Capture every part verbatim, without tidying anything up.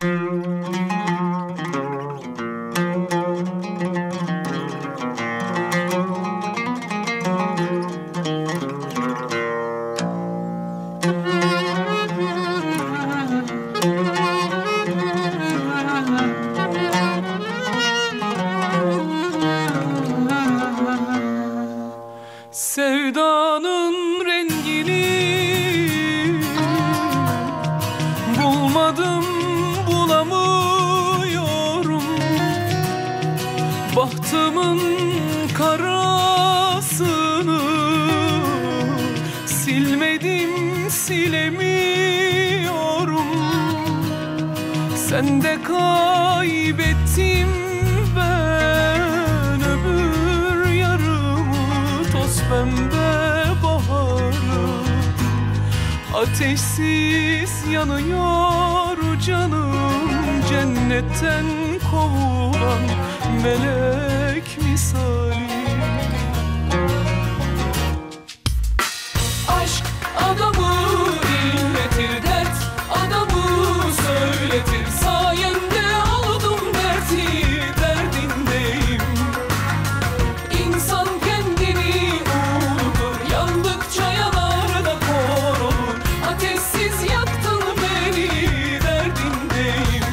Sevdanın rengini bulmadım, bulamıyorum. Bahtımın karasını silmedim, silemiyorum. Sende kaybettim ben öbür yarımı, toz pembe baharı. Ateşsiz yanıyor canım, cennetten kovulan melek misali. Aşk adamı inletir, dert adamı söyletir. Sayende oldum dertli, derdindeyim. İnsan kendini unutur, yandıkça yanar da kor olur. Ateşsiz yaktın beni, derdindeyim.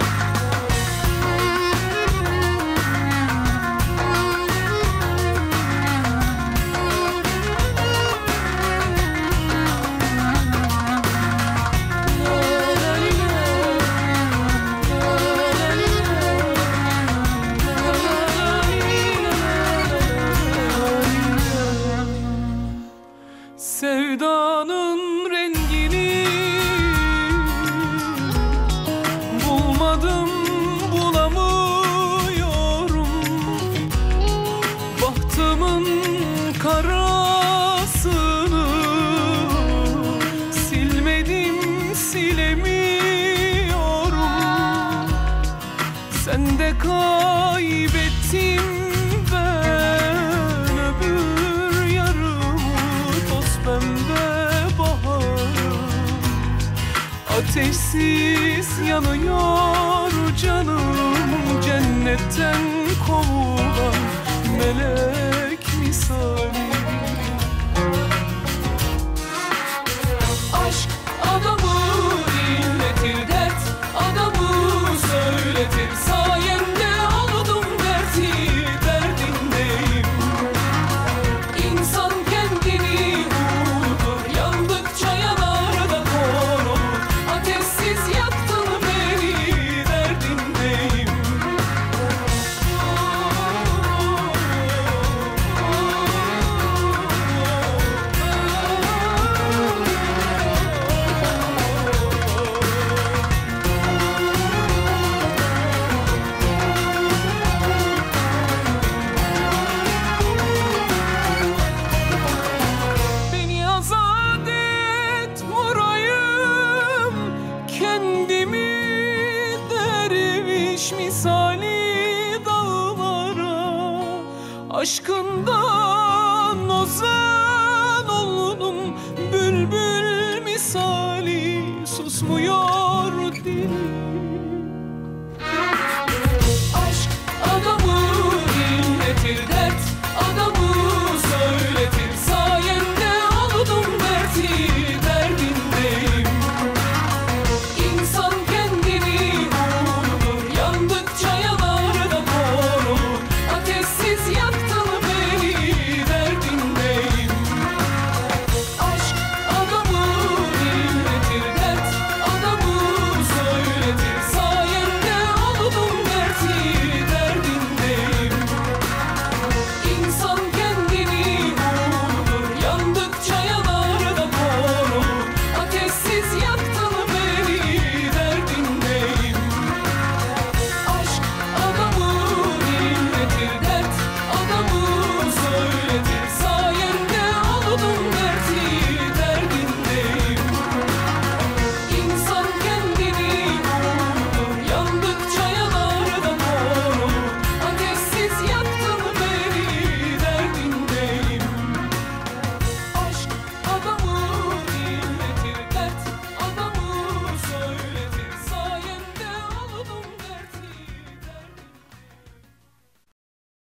Sevdanın rengini bulmadım, bulamıyorum. Bahtımın karasını silmedim, silemiyorum. Sende kaybettim ben öbür yarımı, toz pembe baharı. Ateşsiz yanıyor canım, cennetten kovulan melek misali. Aşk adamı inletir, dert adamı söyletir. Sayende oldum dertli, derdindeyim. İnsan kendini unutur, yandıkça yanar da kor olur. Ateşsiz yaktın beni, derdindeyim. Beni azat et vurayım kendimi derviş misali dağlara. Aşkından ozan oldum bülbül misali, susmuyor